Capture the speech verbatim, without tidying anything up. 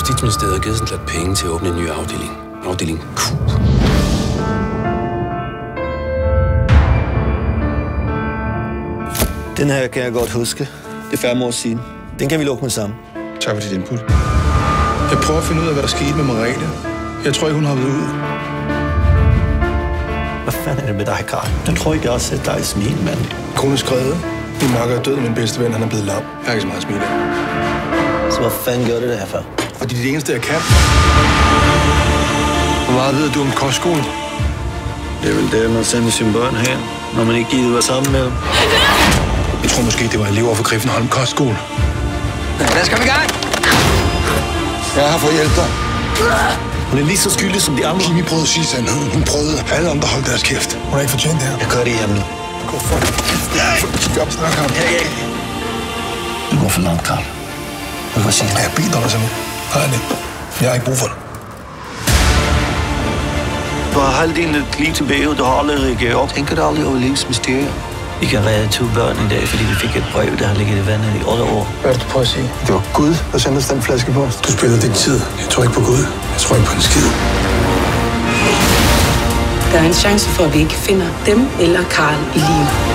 Justitsministeriet har givet sådan lidt penge til at åbne en ny afdeling. Afdeling Q. Den her kan jeg godt huske. Det er fem år siden. Den kan vi lukke med sammen. Tak for dit input. Jeg prøver at finde ud af, hvad der skete med Merete. Jeg tror ikke, hun har været ud. Hvad fanden er det med dig, Karl? Jeg tror ikke, jeg har set dig smile, mand. Konen er skrevet. Min makker er død, min bedste ven, han er blevet lam. Jeg har ikke så meget at smile af. Så hvad fanden gør det der for? Fordi det er det eneste, jeg kan. Hvor meget ved du om kostskole? Det er vel det, man sender sine børn hen, når man ikke gider være sammen med dem. Jeg tror måske, det var elever fra Griffenholm Kostskole. Lad os komme i gang! Jeg er her for at hjælpe dig. Hun er lige så skyldig som de andre. Kimi prøvede at sige sandheden. Hun prøvede. Alle andre holdt deres kæft. Hun har ikke fortjent det her. Jeg gør det hjemme nu. Gå for det. Stop, snak ham. Ja, ja. Du går for langt, Karl. Du kan sige. Jeg biler dig sådan. Nej, nej. Jeg har ikke brug for det. Du har halvdelen af dit liv tilbage, og du har aldrig reageret op. Tænker du aldrig over livs mysterier? Vi kan redde to børn i dag, fordi vi fik et brev, der har ligget i vandet i otte år. Hvad er det, du prøver at sige? Det var Gud, der sendte os den flaske på os. Du spiller din tid. Jeg tror ikke på Gud. Jeg tror ikke på en skid. Der er en chance for, at vi ikke finder dem eller Karl i live.